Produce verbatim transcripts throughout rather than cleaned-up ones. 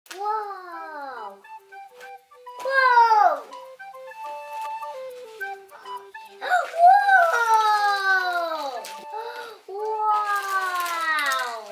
Wow! Whoa! Whoa! Wow!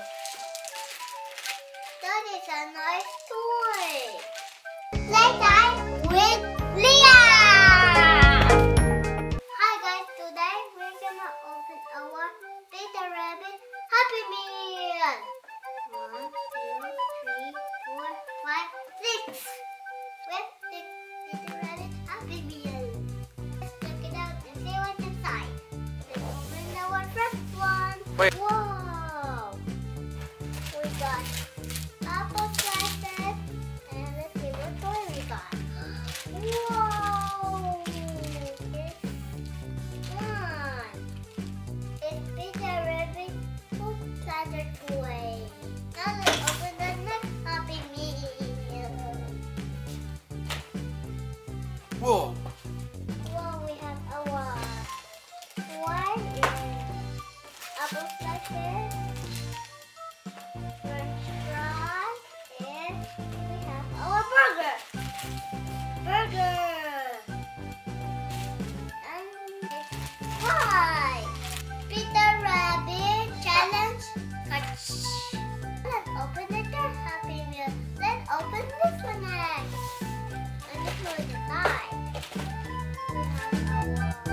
That is a nice toy. Playtime with Leah! Hi guys, today we're gonna open our Peter Rabbit Happy Meal. One, two, three, four, five, six. With six Peter Rabbit Happy Meal. Let's check it out and see what's inside. Let's open our first one. Wait. Wow! We got apple slices, and let's see what toy we got. Wow! This one. It's Peter Rabbit food platter toy. Now let's open the next Happy Meal. Whoa! Well, we have our one is apple slices, French fries, and we have our burger. Burger. And it's pie. Peter Rabbit Challenge Catch. Let's open the third Happy Meal. Let's open this one next. And this one is the pie. We have our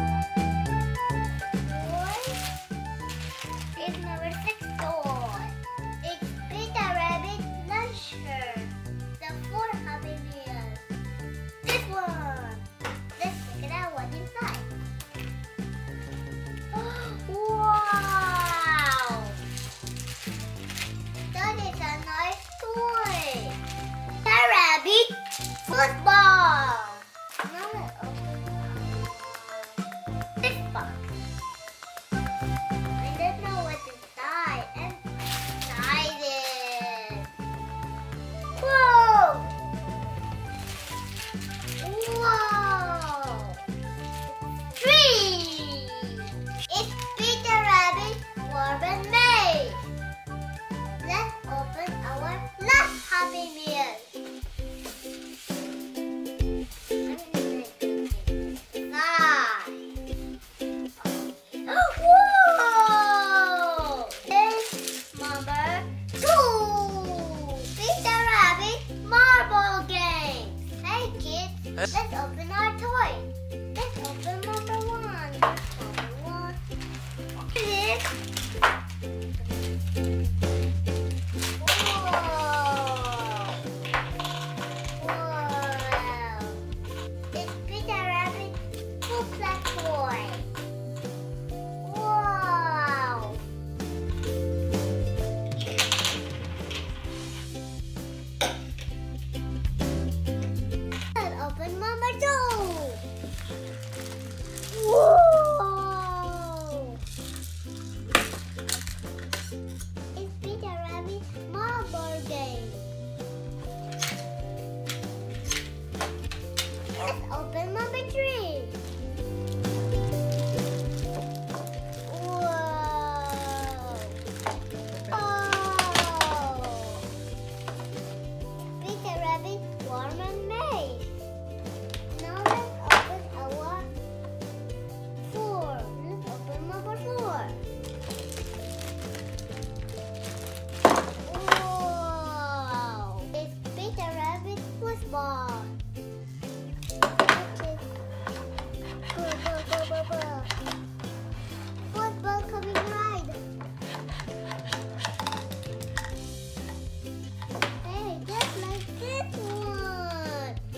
toy. It's number six toy. It's Peter Rabbit Luncher. The four Happy Meals. This one. Let's check it out what's inside. Wow! That is a nice toy. The rabbit football. Now let's open this box. I don't know what's inside. I'm excited. Whoa! Wow! Three! It's Peter Rabbit Warm and May. Let's open our last Happy Meal. Five. Whoa! It's number two. Peter Rabbit Marble Game. Hey kids, let's open our toy. Let's open number one. Number one. This. Whoa! Wow! It's Peter Rabbit Hoopla toy. Wow! Let's open number two. Whoa! It's Peter Rabbit Marble Game. Let's open number three. Whoa! Oh! Peter Rabbit Warm and Maze. Now let's open our four. Let's open number four. Wow! It's Peter Rabbit football. Football, football, football. Football coming right. Hey, just like this one.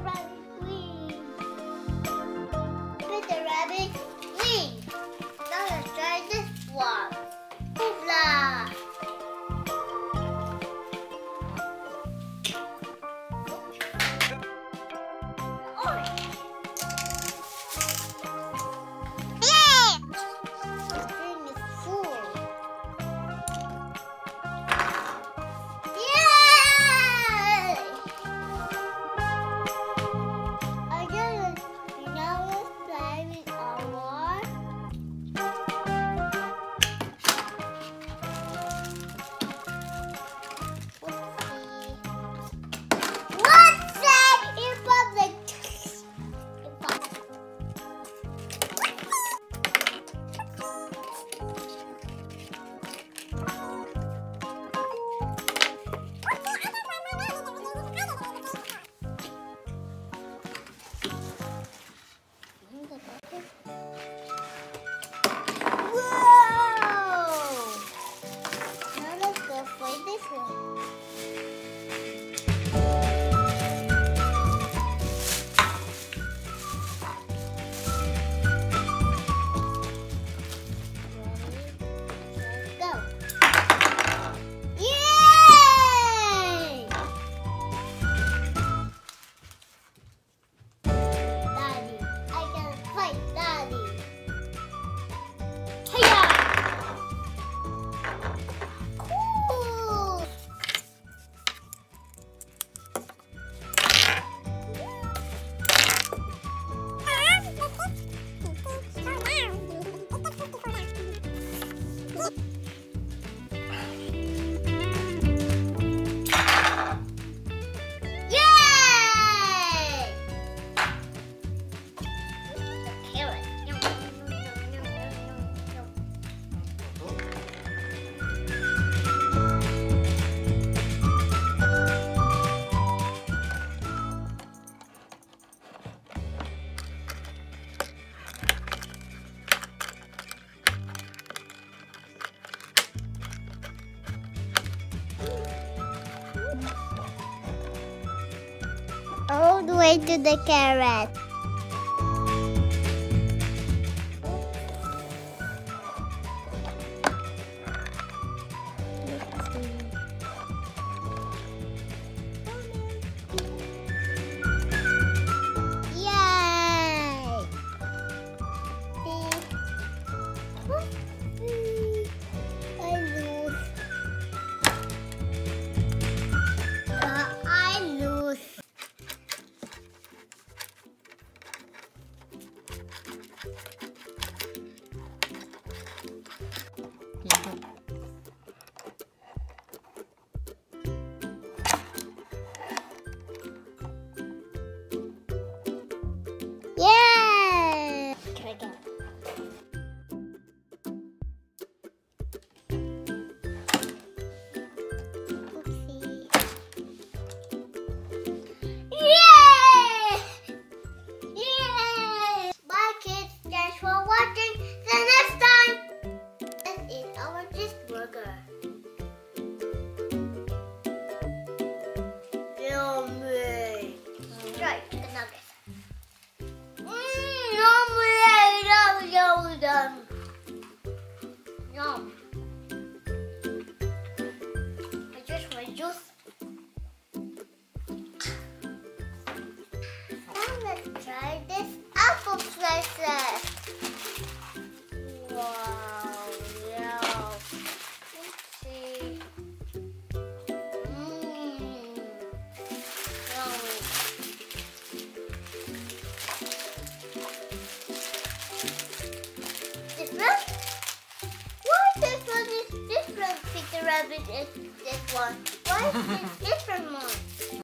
Rabbit win. Peter Rabbit win. Now let's try this one. Hoopla. All the way to the carrot. Yay! I lose. But I lose. Yeah! Try again. Oopsie. Yeah! Yeah! Bye kids, thanks for watching. See you next time. This is our cheeseburger. Yummy. Try chicken nuggets. Yum. Yum. I just want juice. Now let's try this apple slices. Wow, yeah. Let's see. Mmm. Yummy. Different? Why this one is different? Peter Rabbit is this one. Why is this different?